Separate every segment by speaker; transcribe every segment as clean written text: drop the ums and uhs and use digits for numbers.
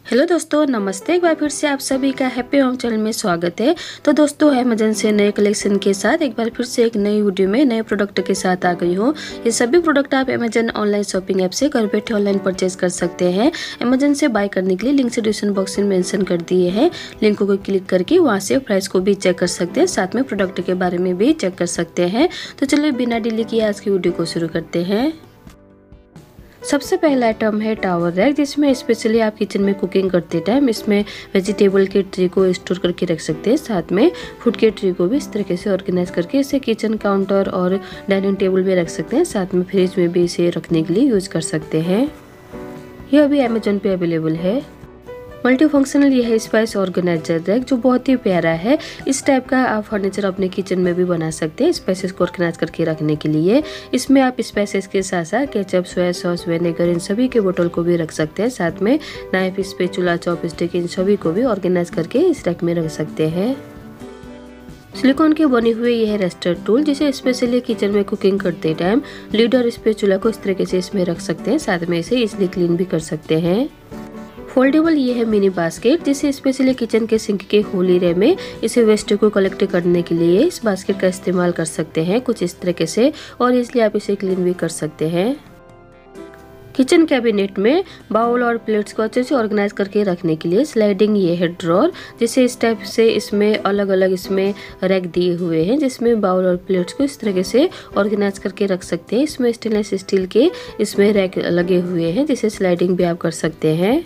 Speaker 1: Hello दोस्तों, नमस्ते। एक बार फिर से आप सभी का हैप्पी होम चैनल में स्वागत है। तो दोस्तों, अमेज़न से नए कलेक्शन के साथ एक बार फिर से एक नई वीडियो में नए प्रोडक्ट के साथ आ गई हूँ। ये सभी प्रोडक्ट आप अमेज़न ऑनलाइन शॉपिंग ऐप से घर बैठे ऑनलाइन परचेज कर सकते हैं। अमेज़न से बाय करने के लिए लिंक से डिस्क्रिप्शन बॉक्स में मेंशन कर दिए हैं। लिंक को क्लिक करके वहाँ से प्राइस को भी चेक कर सकते हैं, साथ में प्रोडक्ट के बारे में भी चेक कर सकते हैं। तो चलिए बिना डिले किए आज की वीडियो को शुरू करते हैं। सबसे पहला आइटम है टावर रैक, जिसमें स्पेशली आप किचन में कुकिंग करते टाइम इसमें वेजिटेबल के ट्रे को स्टोर करके रख सकते हैं। साथ में फूड के ट्रे को भी इस तरीके से ऑर्गेनाइज करके इसे किचन काउंटर और डाइनिंग टेबल में रख सकते हैं। साथ में फ्रिज में भी इसे रखने के लिए यूज कर सकते हैं। यह अभी अमेजोन पे अवेलेबल है। मल्टी फंक्शनल यह है स्पाइस ऑर्गेनाइजर रैक, जो बहुत ही प्यारा है। इस टाइप का आप फर्नीचर अपने किचन में भी बना सकते हैं स्पाइसेस को ऑर्गेनाइज करके रखने के लिए। इसमें आप स्पाइसेस के साथ साथ केचप, सोया सॉस, विनेगर इन सभी के बोतल को भी रख सकते हैं। साथ में नाइफ, स्पैचुला, चॉपस्टिक इन सभी को भी ऑर्गेनाइज करके इस रैक में रख सकते हैं। सिलिकॉन के बने हुए यह रेस्टर टूल, जिसे स्पेशली किचन में कुकिंग करते टाइम लिड और स्पैचुला को इस तरीके से इसमें रख सकते हैं। साथ में इसे इजिली क्लीन भी कर सकते हैं। फोल्डेबल ये है मिनी बास्केट, जिसे स्पेशली किचन के सिंक के होल एरिया में इसे वेस्ट को कलेक्ट करने के लिए इस बास्केट का इस्तेमाल कर सकते हैं कुछ इस तरीके से, और इसलिए आप इसे क्लीन भी कर सकते हैं। किचन कैबिनेट में बाउल और प्लेट्स को अच्छे से ऑर्गेनाइज करके रखने के लिए स्लाइडिंग ये है ड्रॉर, जिसे इस टाइप से इसमें अलग अलग इसमें रैक दिए हुए हैं, जिसमें बाउल और प्लेट्स को इस तरीके से ऑर्गेनाइज करके रख सकते हैं। इसमें स्टेनलेस स्टील के इसमें रैक लगे हुए हैं, जिसे स्लाइडिंग भी आप कर सकते हैं।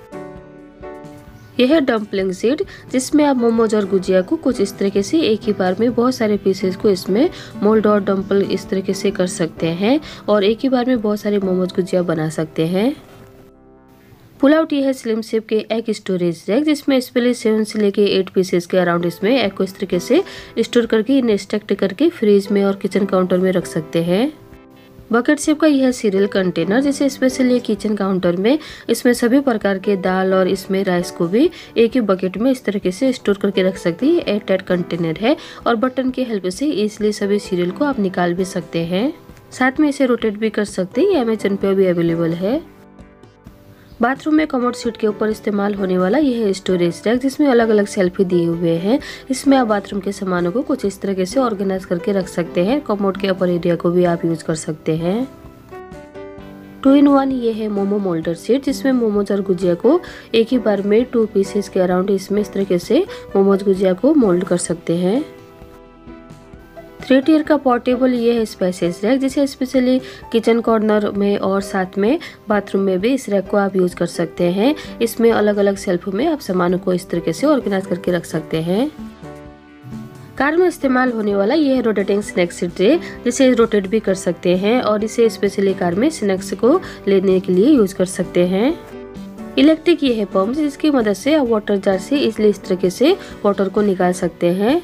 Speaker 1: यह है डम्पलिंग सीट, जिसमें आप मोमोज और गुजिया को कुछ इस तरीके से एक ही बार में बहुत सारे पीसेस को इसमें मोल्ड और डम्पल इस तरीके से कर सकते हैं, और एक ही बार में बहुत सारे मोमोज गुजिया बना सकते हैं। पुल आउट ये है स्लिम शेप के एग स्टोरेज रैक, जिसमें स्पेशली 7 से लेके 8 पीसेस के अराउंड इसमें एग को इस तरीके से स्टोर करके इन्हें स्टैक्ड करके फ्रिज में और किचन काउंटर में रख सकते हैं। बकेट शेप का यह सीरियल कंटेनर, जिसे स्पेशली किचन काउंटर में इसमें सभी प्रकार के दाल और इसमें राइस को भी एक ही बकेट में इस तरीके से स्टोर करके रख सकते हैं। एयर टाइट कंटेनर है और बटन की हेल्प से इसलिए सभी सीरियल को आप निकाल भी सकते हैं। साथ में इसे रोटेट भी कर सकते हैं। ये अमेजन पे भी अवेलेबल है। बाथरूम में कमोड सीट के ऊपर इस्तेमाल होने वाला यह है स्टोरेज रैक, जिसमें अलग अलग शेल्फ दिए हुए हैं। इसमें आप बाथरूम के सामानों को कुछ इस तरीके से ऑर्गेनाइज करके रख सकते हैं। कमोड के अपर एरिया को भी आप यूज कर सकते हैं। 2-in-1 ये है मोमो मोल्डर सीट, जिसमें मोमोज और गुजिया को एक ही बार में 2 पीसेस के अराउंड इसमें इस तरीके से मोमोज गुजिया को मोल्ड कर सकते हैं। 3 टियर का पोर्टेबल ये है स्पाइसेस रैक, जिसे स्पेशली किचन कॉर्नर में और साथ में बाथरूम में भी इस रैक को आप यूज कर सकते हैं। इसमें अलग अलग शेल्फ में आप सामानों को इस तरीके से ऑर्गेनाइज करके रख सकते हैं। कार में इस्तेमाल होने वाला यह है रोटेटिंग स्नैक्स ट्रे, जिसे रोटेट भी कर सकते हैं और इसे स्पेशली कार में स्नैक्स को लेने के लिए यूज कर सकते हैं। इलेक्ट्रिक ये है पंप, जिसकी मदद से आप वाटर जार से इसलिए इस तरीके से वाटर को निकाल सकते हैं।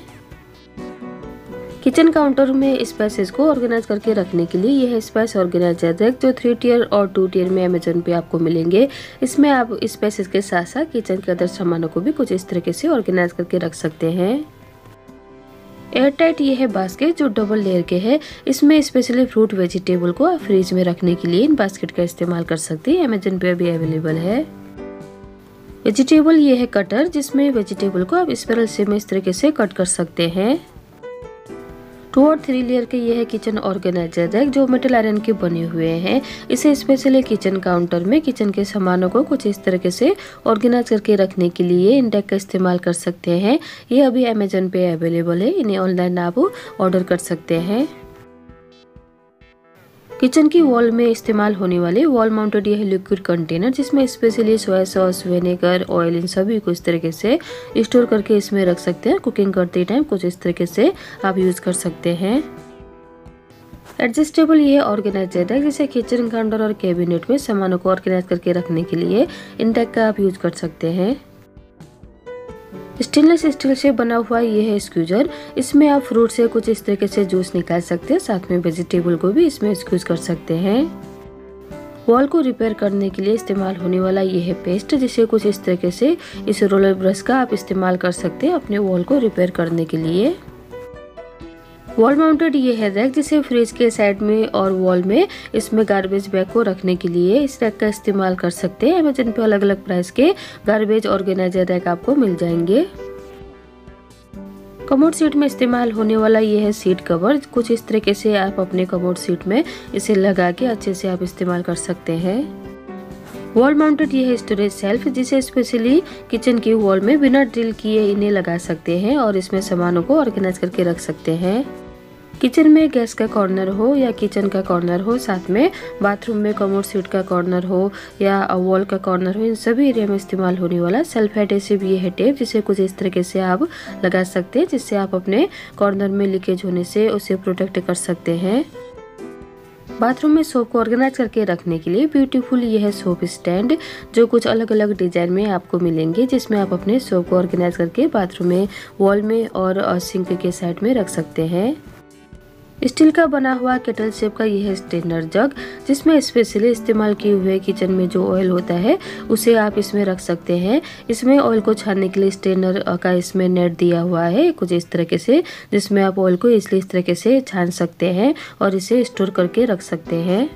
Speaker 1: किचन काउंटर में स्पाइसेस को ऑर्गेनाइज करके रखने के लिए यह है स्पाइस ऑर्गेनाइजर रैक, जो 3 टियर और 2 टियर में अमेजन पे आपको मिलेंगे। इसमें आप स्पाइसेस के साथ साथ किचन के अदर सामानों को भी कुछ इस तरीके से ऑर्गेनाइज करके रख सकते हैं। एयर टाइट ये है बास्केट, जो डबल लेयर के है। इसमें स्पेशली फ्रूट वेजिटेबल को आप फ्रिज में रखने के लिए इन बास्केट का इस्तेमाल कर सकते हैं। अमेजन पे भी अवेलेबल है। वेजिटेबल ये है कटर, जिसमें वेजिटेबल को आप स्पाइरल शेप में इस तरीके से कट कर सकते हैं। 2 और 3 लेयर के ये है किचन ऑर्गेनाइजर रैक, जो मेटल आयरन के बने हुए हैं। इसे स्पेशली किचन काउंटर में किचन के सामानों को कुछ इस तरीके से ऑर्गेनाइज करके रखने के लिए इन रैक का इस्तेमाल कर सकते हैं। ये अभी अमेजन पे अवेलेबल है। इन्हें ऑनलाइन आप ऑर्डर कर सकते हैं। किचन की वॉल में इस्तेमाल होने वाले वॉल माउंटेड यह लिक्विड कंटेनर, जिसमें specially soya sauce, vinegar, oil इन सभी को इस तरीके से स्टोर करके इसमें रख सकते हैं। कुकिंग करते टाइम कुछ इस तरीके से आप यूज कर सकते हैं। एडजस्टेबल ये ऑर्गेनाइजर है, जिसे किचन काउंटर और कैबिनेट में सामानों को ऑर्गेनाइज करके रखने के लिए इन रैक का आप यूज कर सकते हैं। स्टेनलेस स्टील से बना हुआ यह है स्क्यूजर। इसमें आप फ्रूट से कुछ इस तरीके से जूस निकाल सकते हैं। साथ में वेजिटेबल को भी इसमें स्क्यूज कर सकते हैं। वॉल को रिपेयर करने के लिए इस्तेमाल होने वाला यह है पेस्ट, जिसे कुछ इस तरीके से इस रोलर ब्रश का आप इस्तेमाल कर सकते हैं अपने वॉल को रिपेयर करने के लिए। वॉल माउंटेड ये है रैक, जिसे फ्रिज के साइड में और वॉल में इसमें गार्बेज बैग को रखने के लिए इस रैक का इस्तेमाल कर सकते हैं। अमेज़न पे अलग अलग प्राइस के गार्बेज ऑर्गेनाइजर रैक आपको मिल जाएंगे। कमोड सीट में इस्तेमाल होने वाला ये है सीट कवर। कुछ इस तरीके से आप अपने कमोड सीट में इसे लगा के अच्छे से आप इस्तेमाल कर सकते हैं। वॉल माउंटेड ये है स्टोरेज सेल्फ, जिसे स्पेशली किचन की वॉल में बिना ड्रिल किए इन्हें लगा सकते हैं और इसमें सामानों को ऑर्गेनाइज करके रख सकते हैं। किचन में गैस का कॉर्नर हो या किचन का कॉर्नर हो, साथ में बाथरूम में कमोड सीट का कॉर्नर हो या वॉल का कॉर्नर हो, इन सभी एरिया में इस्तेमाल होने वाला सेल्फ एडहेसिव ये है टेप, जिसे कुछ इस तरीके से आप लगा सकते हैं, जिससे आप अपने कॉर्नर में लीकेज होने से उसे प्रोटेक्ट कर सकते हैं। बाथरूम में सोप को ऑर्गेनाइज करके रखने के लिए ब्यूटीफुल ये है सोप स्टैंड, जो कुछ अलग अलग डिजाइन में आपको मिलेंगे, जिसमें आप अपने सोप को ऑर्गेनाइज करके बाथरूम में, वॉल में और सिंक के साइड में रख सकते हैं। स्टील का बना हुआ केटल शेप का यह है स्टेनर जग, जिसमें स्पेशली इस्तेमाल किए हुए किचन में जो ऑयल होता है उसे आप इसमें रख सकते हैं। इसमें ऑयल को छानने के लिए स्टेनर का इसमें नेट दिया हुआ है कुछ इस तरीके से, जिसमें आप ऑयल को इसलिए इस तरीके से छान सकते हैं और इसे स्टोर करके रख सकते हैं।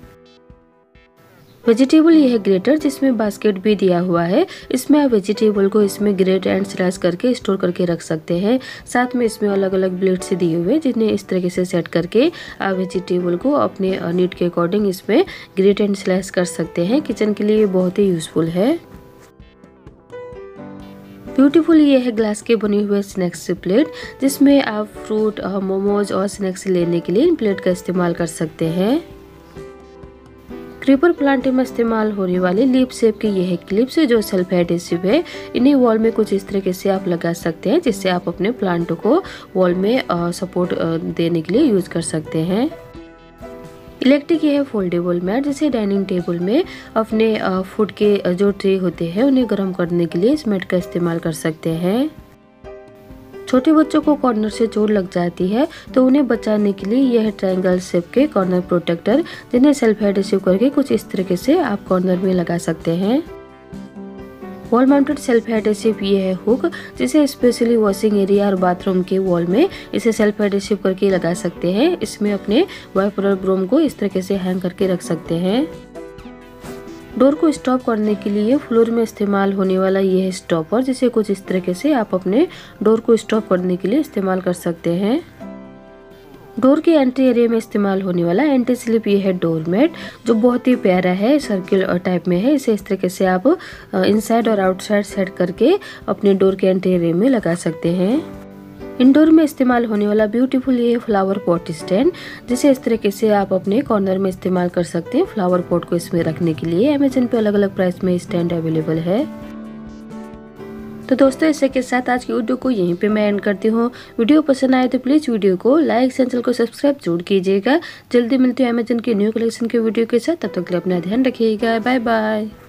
Speaker 1: वेजिटेबल यह है ग्रेटर, जिसमें बास्केट भी दिया हुआ है। इसमें आप वेजिटेबल को इसमें ग्रेट एंड स्लाइस करके स्टोर करके रख सकते हैं। साथ में इसमें अलग अलग ब्लेड्स दिए हुए, जिन्हें इस तरीके से सेट करके आप वेजिटेबल को अपने नीड के अकॉर्डिंग इसमें ग्रेट एंड स्लाइस कर सकते हैं। किचन के लिए बहुत ही यूजफुल है। ब्यूटीफुल ये है ग्लास के बने हुए स्नैक्स प्लेट, जिसमें आप फ्रूट, मोमोज और स्नैक्स लेने के लिए इन प्लेट का इस्तेमाल कर सकते हैं। क्रीपर प्लांट में इस्तेमाल होने वाले लीफ शेप के ये है क्लिप्स, जो सेल्फ एडहेसिव है। इन्हें वॉल में कुछ इस तरीके से आप लगा सकते हैं, जिससे आप अपने प्लांट को वॉल में सपोर्ट देने के लिए यूज कर सकते हैं। इलेक्ट्रिक ये है फोल्डेबल मैट, जिसे डाइनिंग टेबल में अपने फूड के जो ट्रे होते हैं उन्हें गर्म करने के लिए इस मैट का इस्तेमाल कर सकते हैं। छोटे बच्चों को कॉर्नर से चोट लग जाती है, तो उन्हें बचाने के लिए यह ट्रायंगल शेप के कॉर्नर प्रोटेक्टर, जिन्हें सेल्फ एडहेसिव करके कुछ इस तरीके से आप कॉर्नर में लगा सकते हैं। वॉल माउंटेड सेल्फ एडहेसिव ये है हुक, जिसे स्पेशली वॉशिंग एरिया और बाथरूम के वॉल में इसे सेल्फ एडहेसिव करके लगा सकते हैं। इसमें अपने वाइपर ब्रोम को इस तरीके से हैंग करके रख सकते हैं। डोर को स्टॉप करने के लिए फ्लोर में इस्तेमाल होने वाला यह है स्टॉपर, जिसे कुछ इस तरीके से आप अपने डोर को स्टॉप करने के लिए इस्तेमाल कर सकते हैं। डोर के एंट्री एरिया में इस्तेमाल होने वाला एंटी स्लिप ये है डोर मैट, जो बहुत ही प्यारा है, सर्किल टाइप में है। इसे इस तरीके से आप इनसाइड और आउटसाइड सेट करके अपने डोर के एंट्री एरिया में लगा सकते हैं। इंडोर में इस्तेमाल होने वाला ब्यूटीफुल ये फ्लावर पॉट स्टैंड, जिसे इस तरीके से आप अपने कॉर्नर में इस्तेमाल कर सकते हैं फ्लावर पॉट को इसमें रखने के लिए। अमेज़न पे अलग अलग प्राइस में स्टैंड अवेलेबल है। तो दोस्तों, इसी के साथ आज की वीडियो को यहीं पे मैं एंड करती हूँ। वीडियो पसंद आए तो प्लीज़ वीडियो को लाइक, चैनल को सब्सक्राइब जरूर कीजिएगा। जल्दी मिलती हूँ अमेज़न के न्यू कलेक्शन के वीडियो के साथ, तब तक के लिए अपना ध्यान रखिएगा। Bye bye.